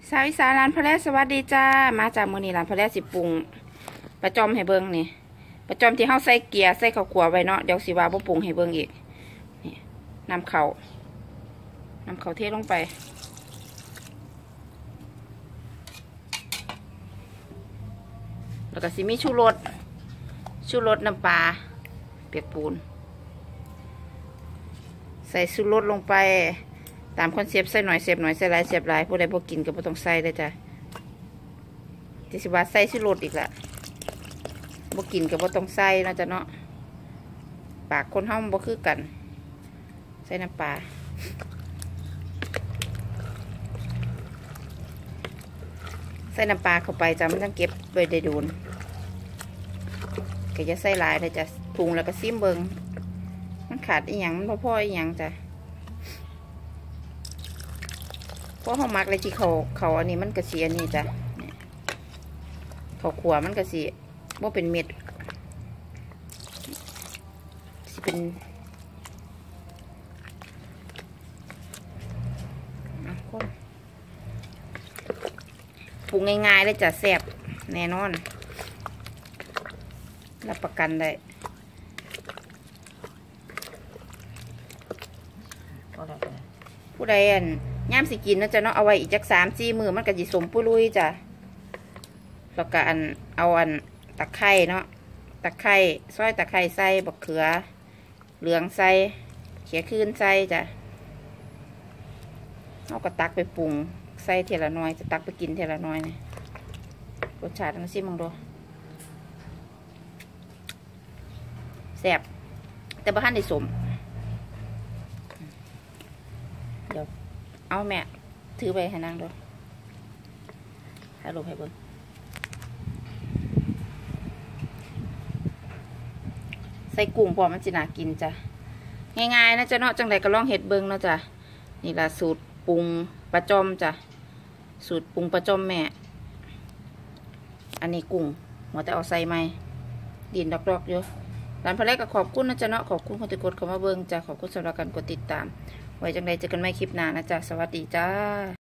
สาวอีสานร้านพระแรกสวัสดีจ้ามาจากมือนี่ร้านพระแรกสิปรุงประจอมให้เบิ้งนี่ประจอมที่เฮาใส่เกียร์ใส่ข้าวขัวไว้เนาะเดี๋ยวสิว่าบ่ปรุงให้เบิ้งอีกนี่นำเขาเทลงไปแล้วก็สิมีชูรสน้ำปลาเปียกปูนใส่ชูรสลงไปตามคอนเซปต์ใส่หน่อยเสียบหน่อยใส่หลายเสียบหลายผู้ใดบ่กินก็บ่ต้องใส่เลยจ้ะที่สิว่าใส่ชูรสอีกละบ่กินก็บ่ต้องใส่นะจ๊ะเนาะปากคนเฮาบ่คือกันใส่น้ำปลาใส่น้ำปลาเข้าไปจ้ะมันต้องเก็บไว้ได้โดนก็จะใส่หลายเลยจ้ะปรุงแล้วก็ซิมเบิงมันขาดอีหยังมันพออีหยังจ้ะเพราะเขามักเลยที่เขาอันนี้มันกระเสียนี่จ้ะเขาขัวมันกระเสียว่าเป็นเม็ดสิเป็นคนปรุงง่ายๆเลยจ้ะแซ่บแน่นอนรับประกันได้ผู้ใดย่ามสิกินนะจ๊ะเนาะเอาไว้อีกจัก3-4 มื้อมันก็สิสมปุรุยจ้ะแล้วก็เอาตะไคร้เนาะตะไคร้ซอยตะไคร้ใส่บักเขือเหลืองใส่เขียคืนใส่จ้ะเอาก็ตักไปปรุงใส่เทละน้อยจะตักไปกินเทละน้อยเนี่ยรสชาติมันซิมองดูแซ่บแต่บ้านได้สมเดี๋ยวเอาแม่ถือไปให้นางดูถ่ายรูปให้เบิ่งใส่กุ้งพอมันจะน่ากินจ้ะง่ายๆนะจ๊ะเนาะจังใดก็ลองเฮ็ดเบิ่งเนาะจ้ะนี่ล่ะสูตรปรุงปลาจอมจ้ะสูตรปรุงปลาจอมแม่อันนี้กุ้งหัวแต่เอาใส่ไหมดินดอกๆเยอะร้านพระแรกก็ขอบคุณนะจ๊ะเนาะขอบคุณคนที่กดเข้ามาเบิ่งจ้ะขอบคุณสำหรับการกดติดตามไว้จังใดเจอกันใหม่คลิปหน้านะจ๊ะสวัสดีจ้า